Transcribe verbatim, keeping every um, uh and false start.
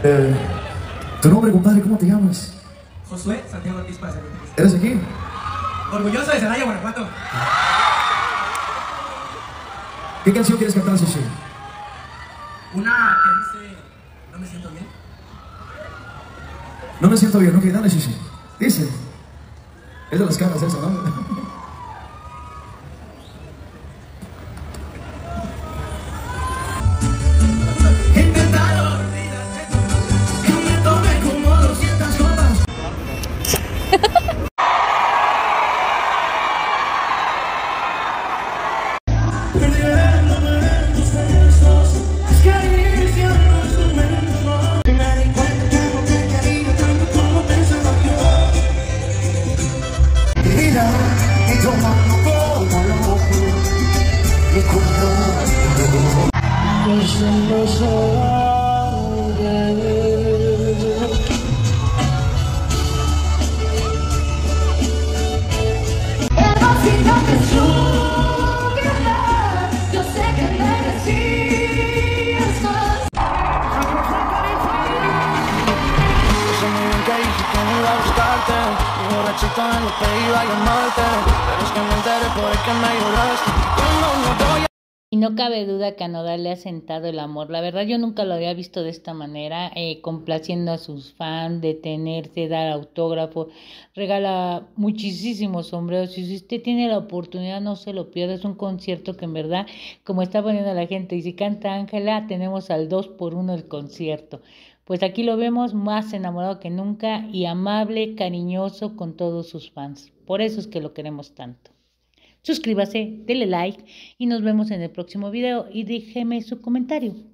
Eh, tu nombre, compadre, ¿cómo te llamas? Josué Santiago Ortiz Paz. ¿Eres aquí? Orgulloso de Celaya, Guanajuato. ¿Qué canción quieres cantar, Shishi? Una que dice, no me siento bien. No me siento bien, ok, dale, Shishi. Dice. Es de las caras esa, ¿no? En lo que iba a llamarte, pero es que me enteré por el que me lloraste. ¿Cómo no voy a... Y no cabe duda que a Nodal le ha sentado el amor. La verdad yo nunca lo había visto de esta manera, eh, complaciendo a sus fans, detenerse, dar autógrafo, regala muchísimos sombreros. Y si usted tiene la oportunidad, no se lo pierda. Es un concierto que en verdad, como está poniendo la gente, y si canta Ángela, tenemos al dos por uno el concierto. Pues aquí lo vemos más enamorado que nunca y amable, cariñoso con todos sus fans. Por eso es que lo queremos tanto. Suscríbase, dele like y nos vemos en el próximo video y déjeme su comentario.